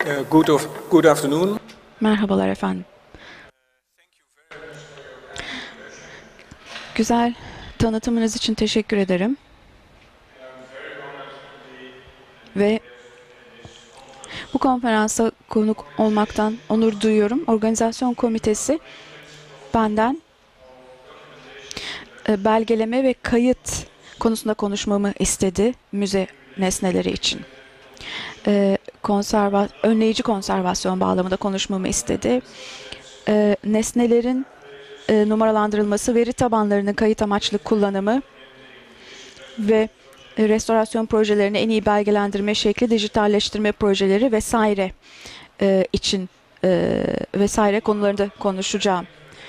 Good afternoon. Merhabalar efendim. Güzel tanıtımınız için teşekkür ederim. Ve bu konferansa konuk olmaktan onur duyuyorum. Organizasyon komitesi benden belgeleme ve kayıt konusunda konuşmamı istedi müze nesneleri için. Önleyici konservasyon bağlamında konuşmamı istedi. Nesnelerin numaralandırılması, veri tabanlarının kayıt amaçlı kullanımı ve restorasyon projelerini en iyi belgelendirme şekli, dijitalleştirme projeleri vesaire için vesaire konularında konuşacağım.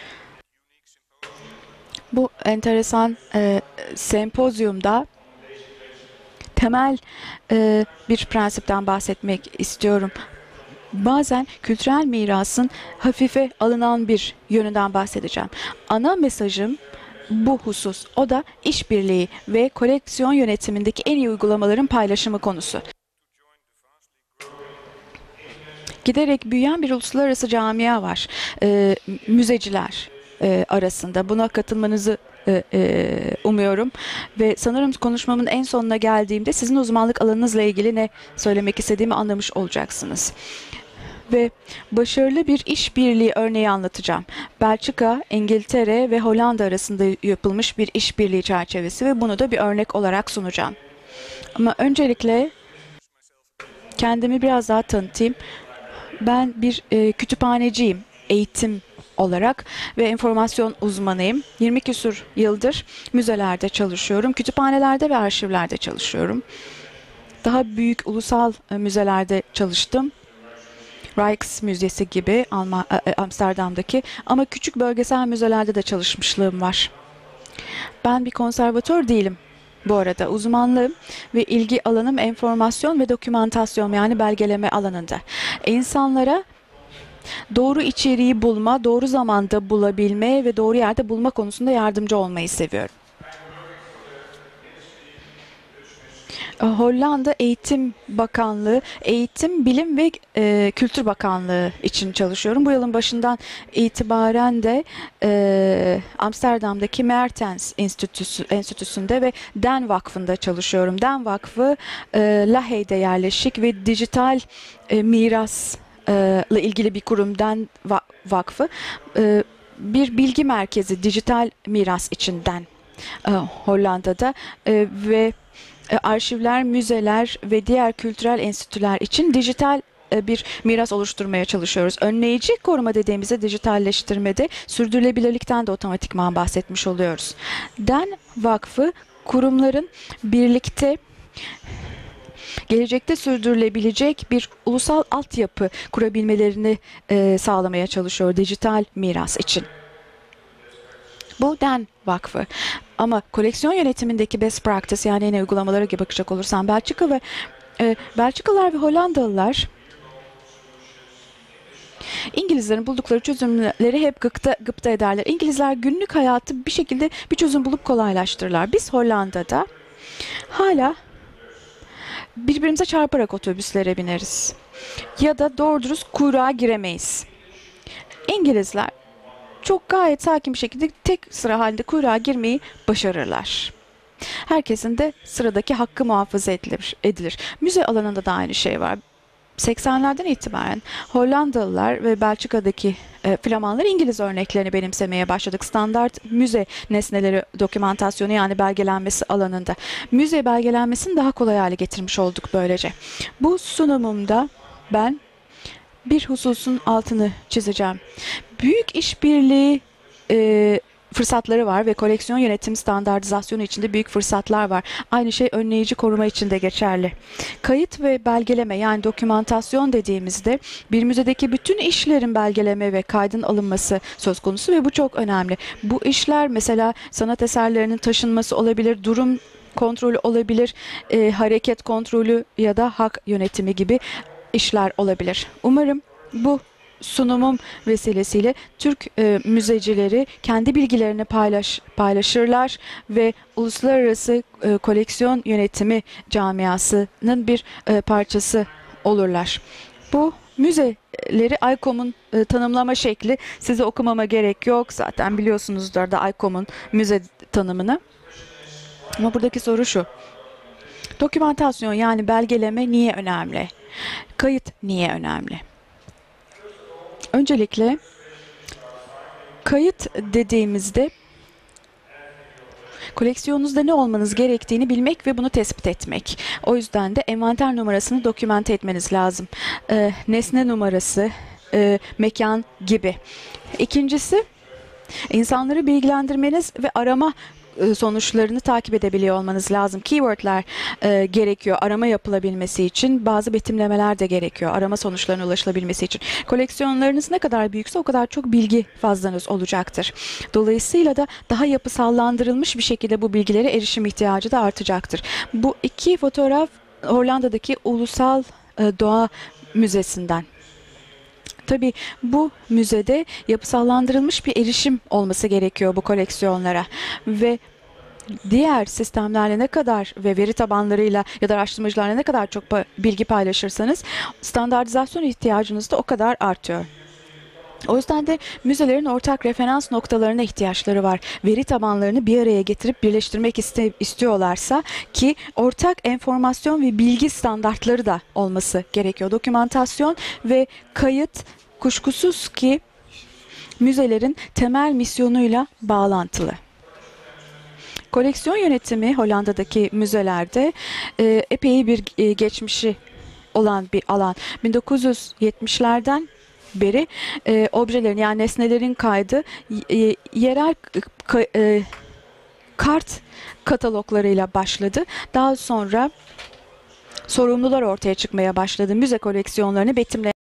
Bu enteresan sempozyumda temel bir prensipten bahsetmek istiyorum. Bazen kültürel mirasın hafife alınan bir yönünden bahsedeceğim. Ana mesajım bu husus. O da işbirliği ve koleksiyon yönetimindeki en iyi uygulamaların paylaşımı konusu. Giderek büyüyen bir uluslararası camia var. Müzeciler arasında. Buna katılmanızı umuyorum. Ve sanırım konuşmamın en sonuna geldiğimde sizin uzmanlık alanınızla ilgili ne söylemek istediğimi anlamış olacaksınız. Ve başarılı bir işbirliği örneği anlatacağım. Belçika, İngiltere ve Hollanda arasında yapılmış bir işbirliği çerçevesi ve bunu da bir örnek olarak sunacağım. Ama öncelikle kendimi biraz daha tanıtayım. Ben bir kütüphaneciyim, eğitim olarak ve enformasyon uzmanıyım. 20 küsur yıldır müzelerde çalışıyorum, kütüphanelerde ve arşivlerde çalışıyorum. Daha büyük ulusal müzelerde çalıştım. Rijksmüzesi gibi Amsterdam'daki, ama küçük bölgesel müzelerde de çalışmışlığım var. Ben bir konservatör değilim. Bu arada uzmanlığım ve ilgi alanım enformasyon ve dokümantasyon, yani belgeleme alanında. İnsanlara doğru içeriği bulma, doğru zamanda bulabilme ve doğru yerde bulma konusunda yardımcı olmayı seviyorum. Hollanda Eğitim Bakanlığı, Eğitim, Bilim ve Kültür Bakanlığı için çalışıyorum. Bu yılın başından itibaren de Amsterdam'daki Mertens Enstitüsü'nde ve Den Vakfı'nda çalışıyorum. Den Vakfı, Lahey'de yerleşik ve dijital mirasla ilgili bir kurum. Den Vakfı bir bilgi merkezi, dijital miras için Den Hollanda'da ve arşivler, müzeler ve diğer kültürel enstitüler için dijital bir miras oluşturmaya çalışıyoruz. Önleyici koruma dediğimizde dijitalleştirmede sürdürülebilirlikten de otomatikman bahsetmiş oluyoruz. Den Vakfı kurumların birlikte gelecekte sürdürülebilecek bir ulusal altyapı kurabilmelerini sağlamaya çalışıyor dijital miras için. Bu Den Vakfı. Ama koleksiyon yönetimindeki best practice, yani en iyi uygulamalara gibi bakacak olursam Belçikalılar ve Hollandalılar İngilizlerin buldukları çözümleri hep gıpta ederler. İngilizler günlük hayatı bir şekilde bir çözüm bulup kolaylaştırırlar. Biz Hollanda'da hala birbirimize çarparak otobüslere bineriz. Ya da doğru dürüst kuyruğa giremeyiz. İngilizler çok gayet sakin bir şekilde tek sıra halinde kuyruğa girmeyi başarırlar. Herkesin de sıradaki hakkı muhafaza edilir. Müze alanında da aynı şey var. 80'lerden itibaren Hollandalılar ve Belçika'daki Flamanlar İngiliz örneklerini benimsemeye başladık. Standart müze nesneleri dokümantasyonu, yani belgelenmesi alanında. Müze belgelenmesini daha kolay hale getirmiş olduk böylece. Bu sunumumda ben bir hususun altını çizeceğim. Büyük işbirliği fırsatları var ve koleksiyon yönetim standartizasyonu içinde büyük fırsatlar var. Aynı şey önleyici koruma için de geçerli. Kayıt ve belgeleme, yani dokümantasyon dediğimizde bir müzedeki bütün işlerin belgeleme ve kaydın alınması söz konusu ve bu çok önemli. Bu işler mesela sanat eserlerinin taşınması olabilir, durum kontrolü olabilir, hareket kontrolü ya da hak yönetimi gibi işler olabilir. Umarım bu sunumum vesilesiyle Türk müzecileri kendi bilgilerini paylaşırlar ve uluslararası koleksiyon yönetimi camiasının bir parçası olurlar. Bu müzeleri ICOM'un tanımlama şekli, size okumama gerek yok. Zaten biliyorsunuzdur da ICOM'un müze tanımını. Ama buradaki soru şu. Dokümantasyon yani belgeleme niye önemli? Kayıt niye önemli? Öncelikle kayıt dediğimizde koleksiyonunuzda ne olmanız gerektiğini bilmek ve bunu tespit etmek. O yüzden de envanter numarasını dokümante etmeniz lazım. Nesne numarası, mekan gibi. İkincisi, insanları bilgilendirmeniz ve arama sonuçlarını takip edebiliyor olmanız lazım. Keywordler gerekiyor arama yapılabilmesi için. Bazı betimlemeler de gerekiyor arama sonuçlarına ulaşılabilmesi için. Koleksiyonlarınız ne kadar büyükse o kadar çok bilgi fazlanız olacaktır. Dolayısıyla da daha yapısallandırılmış bir şekilde bu bilgilere erişim ihtiyacı da artacaktır. Bu iki fotoğraf Hollanda'daki Ulusal Doğa Müzesi'nden. Tabii bu müzede yapısallandırılmış bir erişim olması gerekiyor bu koleksiyonlara ve diğer sistemlerle ne kadar ve veri tabanlarıyla ya da araştırmacılarla ne kadar çok bilgi paylaşırsanız standartizasyon ihtiyacınız da o kadar artıyor. O yüzden de müzelerin ortak referans noktalarına ihtiyaçları var. Veri tabanlarını bir araya getirip birleştirmek istiyorlarsa ki ortak enformasyon ve bilgi standartları da olması gerekiyor. Dokümantasyon ve kayıt kuşkusuz ki müzelerin temel misyonuyla bağlantılı. Koleksiyon yönetimi Hollanda'daki müzelerde epey bir geçmişi olan bir alan. 1970'lerden beri objelerin yani nesnelerin kaydı yerel kart kataloglarıyla başladı. Daha sonra sorumlular ortaya çıkmaya başladı. Müze koleksiyonlarını betimleyen